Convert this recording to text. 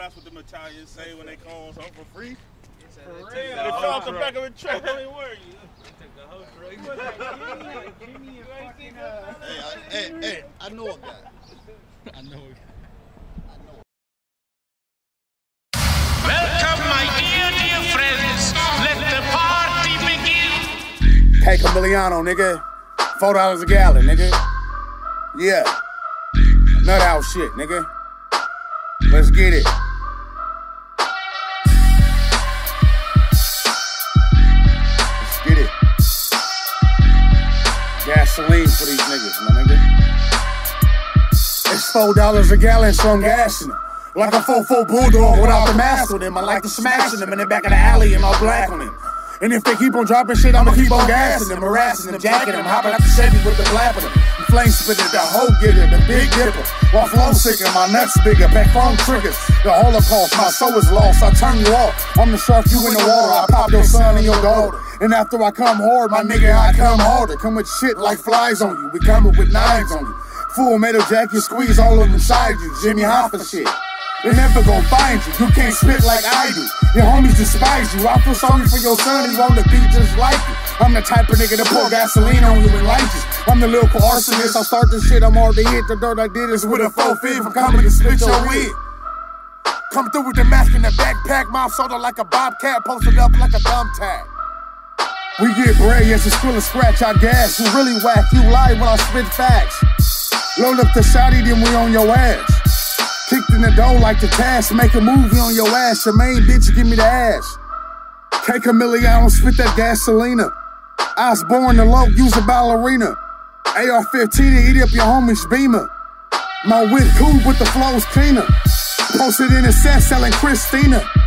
That's what the Italians say when they call something for free. For real. They fell off the back of a truck. Don't even worry. Hey, I know a guy. I know a guy. Welcome, my dear friends. Let the party begin. Hey, Camiliano, nigga. $4 a gallon, nigga. Yeah. Nut house shit, nigga. Let's get it. Let's get it. Gasoline for these niggas, my nigga. It's $4 a gallon, so I'm gassing them. Like a 4-4 bulldog without the mask on them. I like to smashing them in the back of the alley and all black on them. And if they keep on dropping shit, I'ma keep on gassing them, harassing them, jacking them, hopping out the Chevy with the flapping them. The flame spitter, the hoe getter, the big dipper. While flow sicker, my nuts bigger, back phone triggers. The Holocaust, my soul is lost, I turn you off. I'm the shark, you in the water, I pop your son and your daughter. And after I come hard, my nigga, I come harder. Come with shit like flies on you, we coming with knives on you. Full metal jacket, squeeze all of them inside you, Jimmy Hoffa shit. They never gon' find you, you can't spit like I do. Your homies despise you, I feel sorry for your son, he's on the beat just like you. I'm the type of nigga to pour gasoline on you and righteous. I'm the lyrical arsonist, I start this shit, I'm already hit. The dirt I did is with a 4-5 from coming to split your wig. Come through with the mask in the backpack, mouth sorta like a bobcat, posted up like a thumbtack. We get bread, yes, it's full of scratch, I gas. You really whack, you lie when I spit facts. Load up the shotty, then we on your ass. Kicked in the door like the task, make a movie on your ass. Your main bitch, give me the ass. Take a million, spit that gasolina. I was born to low, use a ballerina. AR-15 to eat up your homie's beamer. My whip cool, but the flow's cleaner. Posted in a set selling Christina.